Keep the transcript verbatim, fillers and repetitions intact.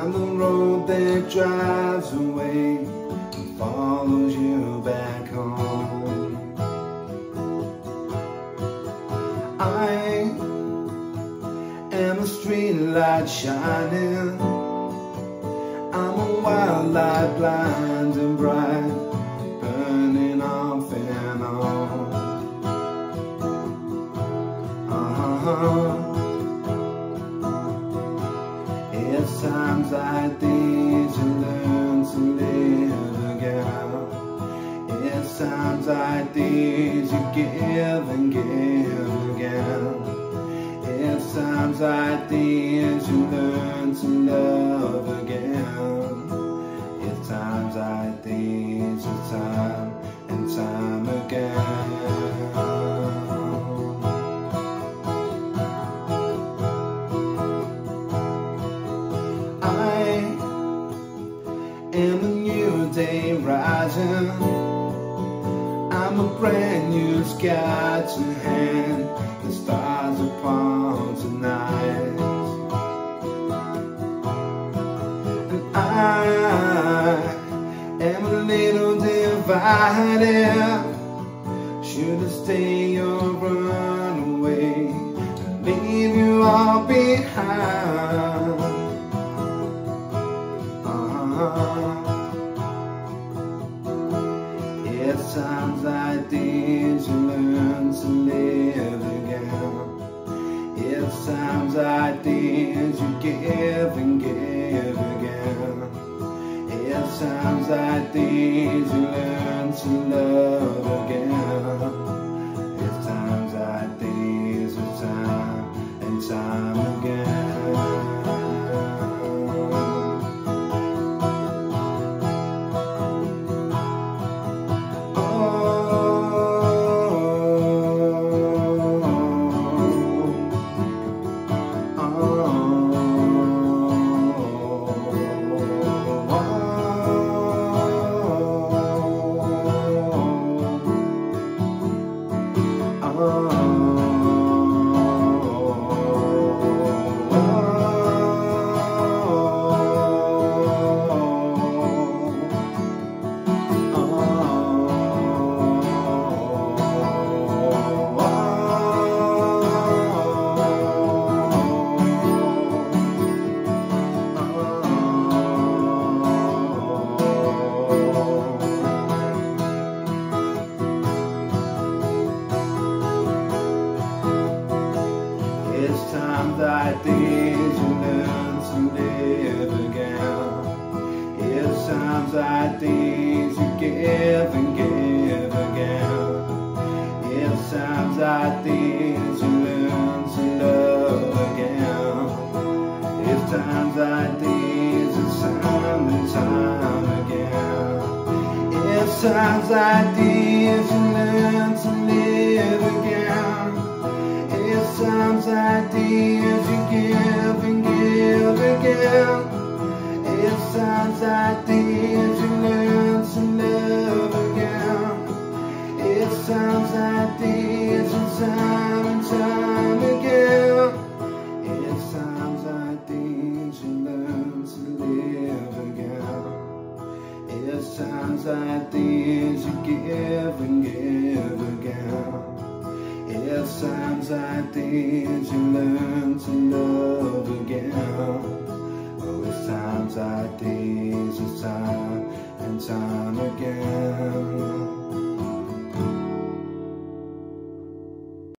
I'm the road that drives away and follows you back home. I am a street light shining, I'm a wild light, blind and bright, burning off and on. Uh-huh. It's times like these you learn to live again. It's times like these you give and give again. It's times like these you learn to love again. It's times like these, it's time and time again. And a new day rising, I'm a brand new sky to hand the stars upon tonight. And I am a little divided, should I stay or run away and leave you all behind? It's times like these you learn to live again. It's times like these you give and give again. It's times like these you learn to love again. It's times like these, it's time and time again. It's times like these you learn to live again. It's times like these you give and give again. It's times like these you learn to love again. It's times like these it's time and time again. It's times like these you learn to live again. It's times like these you give and give again. It's times like these you learn to love again. It's times like these and time and time again. It's times like these you learn to live again. It's times like these you give and give again. It's times like these you learn